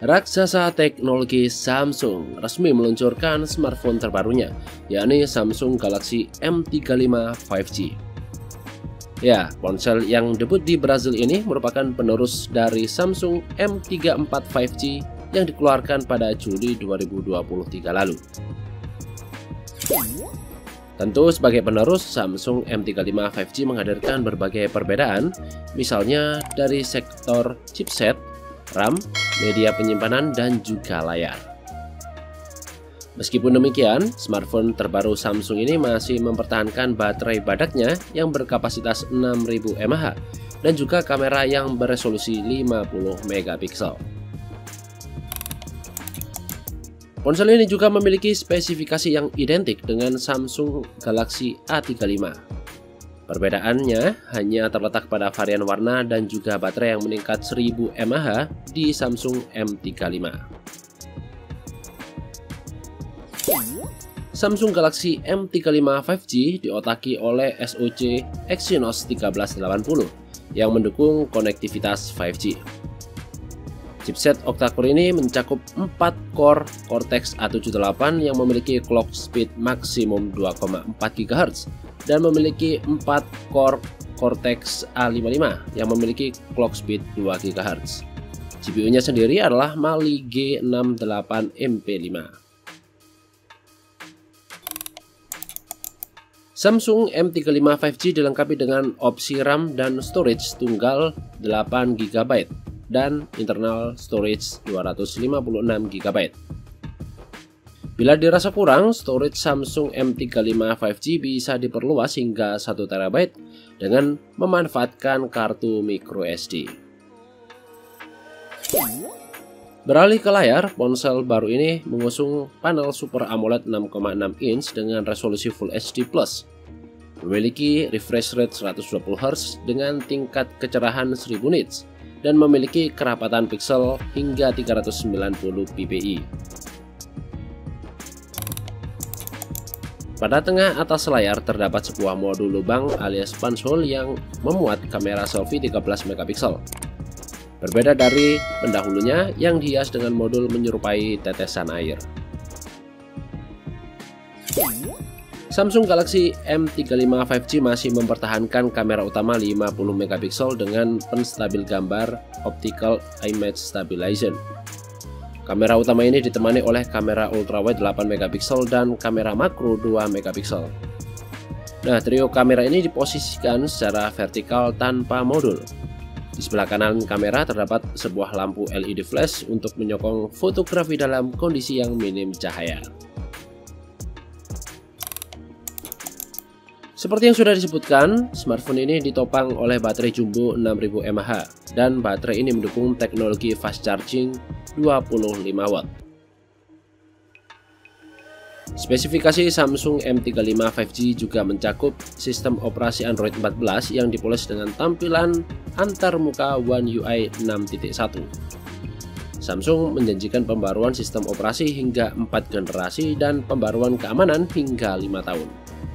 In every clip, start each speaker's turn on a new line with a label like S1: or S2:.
S1: Raksasa teknologi Samsung resmi meluncurkan smartphone terbarunya, yakni Samsung Galaxy M35 5G. Ya, ponsel yang debut di Brazil ini merupakan penerus dari Samsung M34 5G yang dikeluarkan pada Juli 2023 lalu. Tentu sebagai penerus, Samsung M35 5G menghadirkan berbagai perbedaan, misalnya dari sektor chipset, RAM, media penyimpanan, dan juga layar. Meskipun demikian, smartphone terbaru Samsung ini masih mempertahankan baterai badaknya yang berkapasitas 6000 mAh dan juga kamera yang beresolusi 50 megapiksel. Ponsel ini juga memiliki spesifikasi yang identik dengan Samsung Galaxy A35. Perbedaannya hanya terletak pada varian warna dan juga baterai yang meningkat 1000 mAh di Samsung M35. Samsung Galaxy M35 5G diotaki oleh SoC Exynos 1380 yang mendukung konektivitas 5G. Chipset octa-core ini mencakup 4 core Cortex A78 yang memiliki clock speed maksimum 2,4 GHz dan memiliki 4 core Cortex A55 yang memiliki clock speed 2 GHz. GPU-nya sendiri adalah Mali G68MP5. Samsung M35 5G dilengkapi dengan opsi RAM dan storage tunggal 8 GB dan internal storage 256 GB. Bila dirasa kurang, storage Samsung M35 5G bisa diperluas hingga 1 TB dengan memanfaatkan kartu microSD. Beralih ke layar, ponsel baru ini mengusung panel Super AMOLED 6,6 inch dengan resolusi Full HD+, memiliki refresh rate 120 Hz dengan tingkat kecerahan 1000 nits, dan memiliki kerapatan piksel hingga 390 ppi. Pada tengah atas layar terdapat sebuah modul lubang alias punch-hole yang memuat kamera selfie 13 megapiksel. Berbeda dari pendahulunya yang dihias dengan modul menyerupai tetesan air. Samsung Galaxy M35 5G masih mempertahankan kamera utama 50 megapiksel dengan penstabil gambar Optical Image Stabilization. Kamera utama ini ditemani oleh kamera ultrawide 8 megapiksel dan kamera makro 2 megapiksel. Nah, trio kamera ini diposisikan secara vertikal tanpa modul. Di sebelah kanan kamera terdapat sebuah lampu LED flash untuk menyokong fotografi dalam kondisi yang minim cahaya. Seperti yang sudah disebutkan, smartphone ini ditopang oleh baterai jumbo 6000 mAh dan baterai ini mendukung teknologi fast charging 25 watt. Spesifikasi Samsung M35 5G juga mencakup sistem operasi Android 14 yang dipoles dengan tampilan antarmuka One UI 6.1. Samsung menjanjikan pembaruan sistem operasi hingga 4 generasi dan pembaruan keamanan hingga 5 tahun.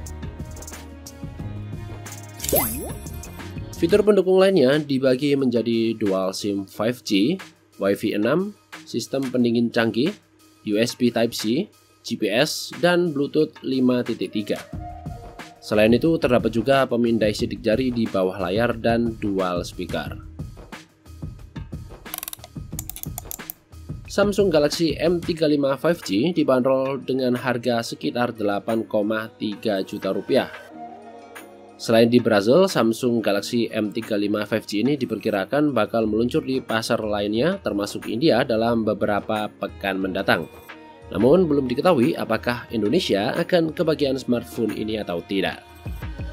S1: Fitur pendukung lainnya dibagi menjadi dual SIM 5G, Wi-Fi 6, sistem pendingin canggih, USB Type-C, GPS, dan Bluetooth 5.3. Selain itu, terdapat juga pemindai sidik jari di bawah layar dan dual speaker. Samsung Galaxy M35 5G dibanderol dengan harga sekitar 8,3 juta rupiah. Selain di Brazil, Samsung Galaxy M35 5G ini diperkirakan bakal meluncur di pasar lainnya termasuk India dalam beberapa pekan mendatang. Namun belum diketahui apakah Indonesia akan kebagian smartphone ini atau tidak.